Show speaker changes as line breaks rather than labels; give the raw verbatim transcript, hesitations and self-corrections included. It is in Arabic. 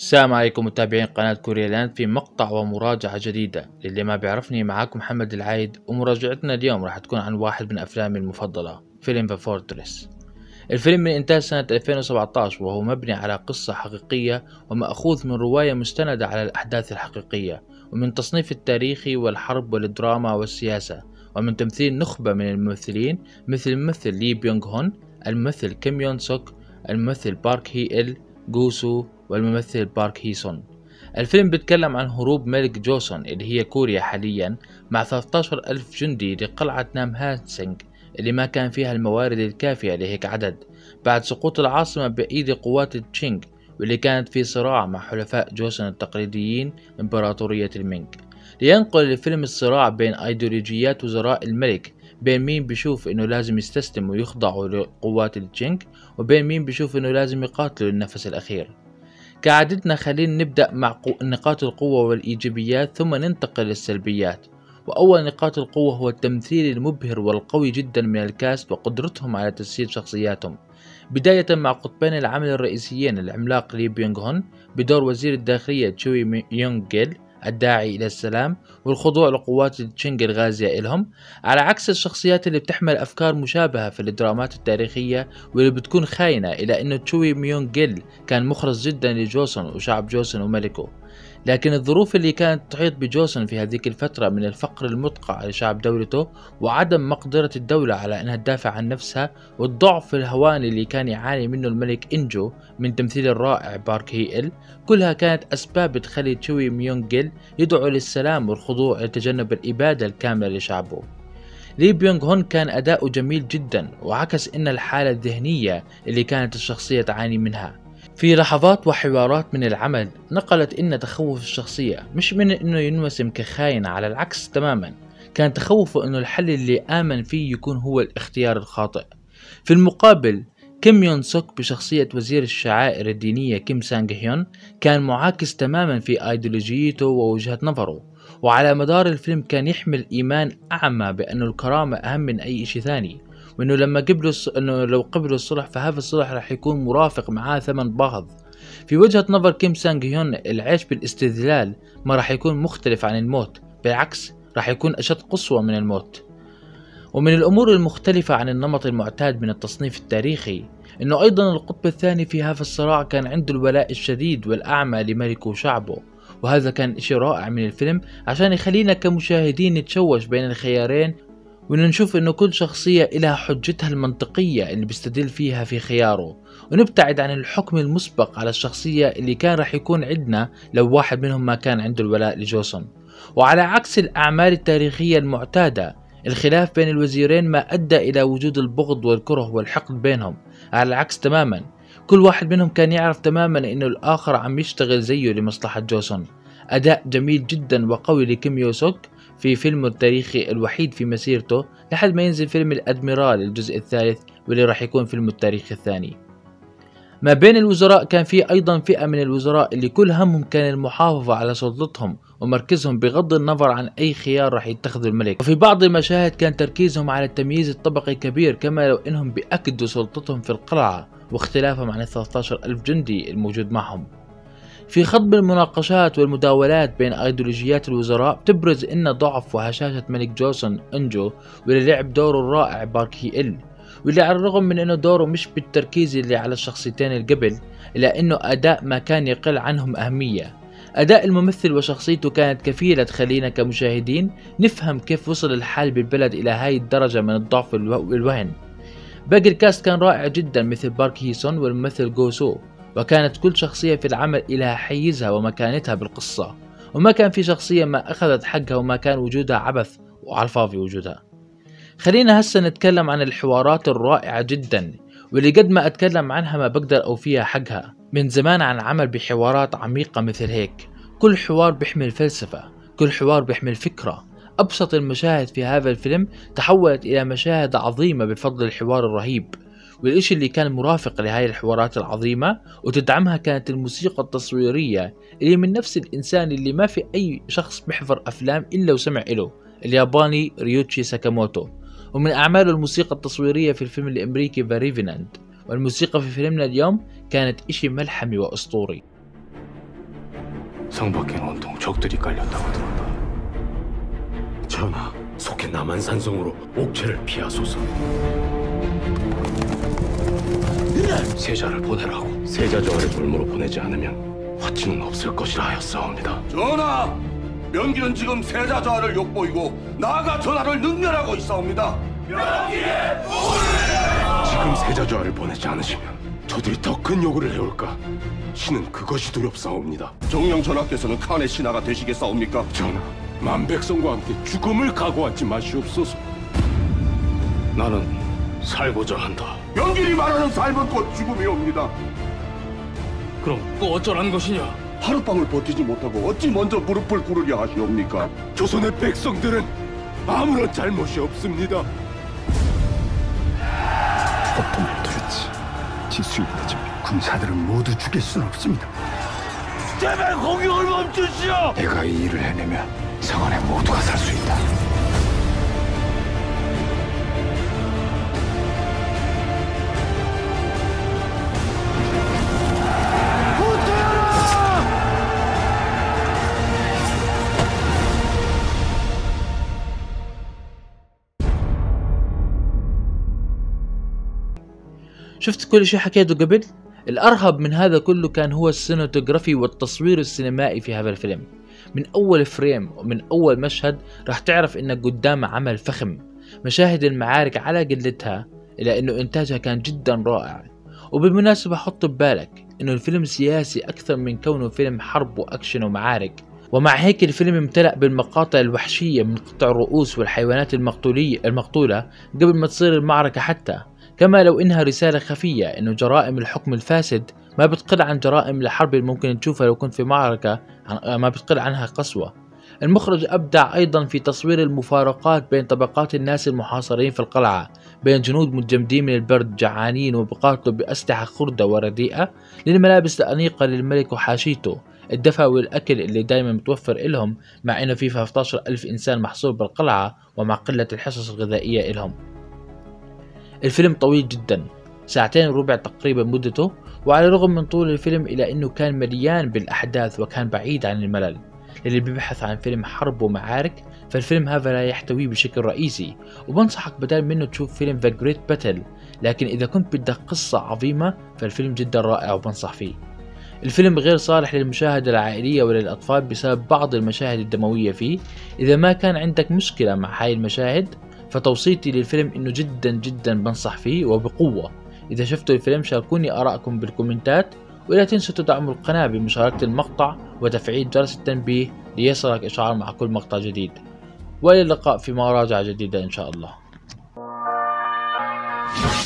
السلام عليكم متابعين قناة كوريا لاند في مقطع ومراجعة جديدة. للي ما بيعرفني، معاكم محمد العايد، ومراجعتنا اليوم راح تكون عن واحد من أفلامي المفضلة، فيلم ذا فورتريس. الفيلم من إنتاج سنة ألفين وسبعة عشر، وهو مبني على قصة حقيقية ومأخوذ من رواية مستندة على الأحداث الحقيقية، ومن تصنيف التاريخي والحرب والدراما والسياسة، ومن تمثيل نخبة من الممثلين مثل الممثل لي بيونغ هون، الممثل كيم يون سوك، الممثل بارك هي إل جوسو، والممثل بارك هي سون. الفيلم بيتكلم عن هروب ملك جوسون اللي هي كوريا حاليا مع ثلاثة عشر ألف جندي لقلعة نام هانسينغ اللي ما كان فيها الموارد الكافية لهيك عدد، بعد سقوط العاصمة بأيدي قوات التشينغ، واللي كانت في صراع مع حلفاء جوسون التقليديين إمبراطورية المينغ. لينقل الفيلم الصراع بين أيديولوجيات وزراء الملك، بين مين بيشوف انه لازم يستسلم ويخضعوا لقوات التشينغ، وبين مين بيشوف انه لازم يقاتلوا للنفس الأخير. كعادتنا خلينا نبدأ مع نقاط القوة والإيجابيات ثم ننتقل للسلبيات. وأول نقاط القوة هو التمثيل المبهر والقوي جدا من الكاست وقدرتهم على تجسيد شخصياتهم، بداية مع قطبين العمل الرئيسيين العملاق لي بيونغ هون بدور وزير الداخلية تشوي يونغ جيل الداعي إلى السلام والخضوع لقوات التشينغ الغازية إلهم، على عكس الشخصيات اللي بتحمل أفكار مشابهة في الدرامات التاريخية واللي بتكون خاينة، إلى أنه تشوي ميونغ جيل كان مخلص جدا لجوسون وشعب جوسون وملكه. لكن الظروف اللي كانت تحيط بجوسون في هذيك الفترة من الفقر المدقع لشعب دولته، وعدم مقدرة الدولة على أنها تدافع عن نفسها، والضعف الهواني اللي كان يعاني منه الملك إنجو من تمثيل الرائع بارك هي إل، كلها كانت أسباب تخلي تشوي ميونغ جيل يدعو للسلام والخضوع لتجنب الإبادة الكاملة لشعبه. لي بيونغ هون كان أداؤه جميل جدا، وعكس إن الحالة الذهنية اللي كانت الشخصية تعاني منها. في لحظات وحوارات من العمل نقلت إن تخوف الشخصية مش من إنه ينوسم كخاين، على العكس تماما، كان تخوفه إنه الحل اللي آمن فيه يكون هو الاختيار الخاطئ. في المقابل كيم يون سوك بشخصية وزير الشعائر الدينية كيم سانغ هيون كان معاكس تماما في أيديولوجيته ووجهة نظره، وعلى مدار الفيلم كان يحمل إيمان أعمى بأنه الكرامة أهم من أي شيء ثاني، وإنه لما قبلوا الص... إنه لو قبلوا الصلح فهذا الصلح راح يكون مرافق معاه ثمن باهظ. في وجهة نظر كيم سانغ هيون العيش بالاستذلال ما راح يكون مختلف عن الموت، بالعكس راح يكون أشد قسوة من الموت. ومن الأمور المختلفة عن النمط المعتاد من التصنيف التاريخي إنه أيضا القطب الثاني في هذا الصراع كان عنده الولاء الشديد والأعمى لملكه وشعبه، وهذا كان إشي رائع من الفيلم عشان يخلينا كمشاهدين نتشوش بين الخيارين، ونشوف إنه كل شخصية إلها حجتها المنطقية اللي بيستدل فيها في خياره، ونبتعد عن الحكم المسبق على الشخصية اللي كان رح يكون عندنا لو واحد منهم ما كان عنده الولاء لجوسون. وعلى عكس الأعمال التاريخية المعتادة، الخلاف بين الوزيرين ما أدى إلى وجود البغض والكره والحقد بينهم، على العكس تماما، كل واحد منهم كان يعرف تماما إنه الآخر عم يشتغل زيه لمصلحة جوسون. أداء جميل جدا وقوي لكيم يو سوك في فيلمه التاريخي الوحيد في مسيرته، لحد ما ينزل فيلم الأدميرال الجزء الثالث واللي راح يكون فيلمه التاريخي الثاني. ما بين الوزراء كان في أيضا فئة من الوزراء اللي كل همهم كان المحافظة على سلطتهم ومركزهم بغض النظر عن أي خيار راح يتخذه الملك، وفي بعض المشاهد كان تركيزهم على التمييز الطبقي كبير، كما لو إنهم بيأكدوا سلطتهم في القلعة واختلافهم عن ثلاثة عشر ألف جندي الموجود معهم. في خضم المناقشات والمداولات بين أيديولوجيات الوزراء بتبرز إن ضعف وهشاشة ملك جوسون إنجو، واللي لعب دوره الرائع بارك هي إل، واللي على الرغم من إنه دوره مش بالتركيز اللي على الشخصيتين اللي قبل، إلا إنه أداء ما كان يقل عنهم أهمية. أداء الممثل وشخصيته كانت كفيلة تخلينا كمشاهدين نفهم كيف وصل الحال بالبلد إلى هاي الدرجة من الضعف والوهن. باقي الكاست كان رائع جدا مثل بارك هي سون والممثل جوسو، وكانت كل شخصية في العمل إلها حيزها ومكانتها بالقصة، وما كان في شخصية ما أخذت حقها وما كان وجودها عبث وعلى الفاضي وجودها. خلينا هسه نتكلم عن الحوارات الرائعة جدا، واللي قد ما أتكلم عنها ما بقدر أوفيها حقها. من زمان عن عمل بحوارات عميقة مثل هيك، كل حوار بيحمل فلسفة، كل حوار بيحمل فكرة. أبسط المشاهد في هذا الفيلم تحولت إلى مشاهد عظيمة بفضل الحوار الرهيب، والإشي اللي كان مرافق لهاي الحوارات العظيمة وتدعمها كانت الموسيقى التصويرية اللي من نفس الإنسان اللي ما في أي شخص بيحضر أفلام إلا وسمع إله، الياباني ريوتشي ساكاموتو. ومن أعماله الموسيقى التصويرية في الفيلم الأمريكي ذا ريفينانت، والموسيقى في فيلمنا اليوم كانت إشي ملحمي وأسطوري.
성 밖에는 온통 적들이 깔렸다고 들었다. 전하, 속해 남한산성으로 옥체를 피하소서. 세자를 보내라고. 세자 저하를 물무로 보내지 않으면 화치는 없을 것이라 하였사옵니다.
전하! 명기는 지금 세자 저하를 욕보이고 나아가 전하를 능멸하고 있사옵니다. 명기의 도를!
지금 세자 저하를 보내지 않으시면 저들이 더 큰 요구를 해올까? 신은 그것이 두렵사옵니다.
정령 전하께서는 칸의 신하가 되시겠사옵니까?
전하, 만백성과 함께 죽음을 각오하지 마시옵소서. 나는 살고자 한다.
명길이 말하는 삶은 곧 죽음이옵니다.
그럼 또 어쩌라는 것이냐?
하룻밤을 버티지 못하고 어찌 먼저 무릎을 꿇으려 하시옵니까?
조선의 백성들은 아무런 잘못이 없습니다.
폭풍을 두렵지. 지수이보다 저 군사들은 모두 죽일 수는 없습니다.
제발 공격을 멈추시오!
내가 이 일을 해내면 성안에 모두가 살 수 있다.
شفت كل شيء حكيته قبل؟ الأرهب من هذا كله كان هو السينماتوغرافي والتصوير السينمائي في هذا الفيلم. من أول فريم ومن أول مشهد راح تعرف إنك قدام عمل فخم. مشاهد المعارك على قلتها إلى إنه إنتاجها كان جدا رائع. وبالمناسبة حط ببالك إنه الفيلم سياسي أكثر من كونه فيلم حرب وأكشن ومعارك، ومع هيك الفيلم امتلأ بالمقاطع الوحشية من قطع الرؤوس والحيوانات المقتولية المقتولة قبل ما تصير المعركة حتى. كما لو إنها رسالة خفية إنه جرائم الحكم الفاسد ما بتقل عن جرائم الحرب اللي ممكن تشوفها لو كنت في معركة، ما بتقل عنها قسوة. المخرج أبدع أيضا في تصوير المفارقات بين طبقات الناس المحاصرين في القلعة، بين جنود متجمدين من البرد جعانين وبقاتلوا بأسلحة خردة ورديئة، للملابس الأنيقة للملك وحاشيته، الدفى والأكل اللي دايما متوفر إلهم مع إنه في خمسة عشر ألف إنسان محصور بالقلعة ومع قلة الحصص الغذائية إلهم. الفيلم طويل جدا، ساعتين وربع تقريبا مدته، وعلى الرغم من طول الفيلم إلا أنه كان مليان بالأحداث وكان بعيد عن الملل. للي بيبحث عن فيلم حرب ومعارك فالفيلم هذا لا يحتويه بشكل رئيسي، وبنصحك بدل منه تشوف فيلم The Great Battle، لكن إذا كنت بدك قصة عظيمة فالفيلم جدا رائع وبنصح فيه. الفيلم غير صالح للمشاهدة العائلية وللأطفال بسبب بعض المشاهد الدموية فيه. إذا ما كان عندك مشكلة مع هاي المشاهد فتوصيتي للفيلم انه جدا جدا بنصح فيه وبقوة. اذا شفتوا الفيلم شاركوني ارائكم بالكومنتات، ولا تنسوا تدعموا القناة بمشاركة المقطع وتفعيل جرس التنبيه ليصلك اشعار مع كل مقطع جديد. والى اللقاء في مراجعة جديدة ان شاء الله.